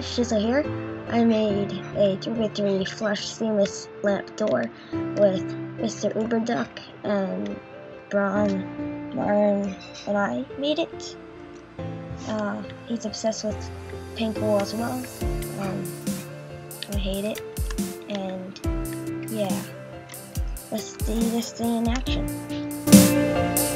guys, Shizzle here. I made a 3x3 flush seamless lamp door with Mr. Uberduck and Braun, Martin, and I made it. He's obsessed with pink wool as well. I hate it. And yeah, let's see this thing in action.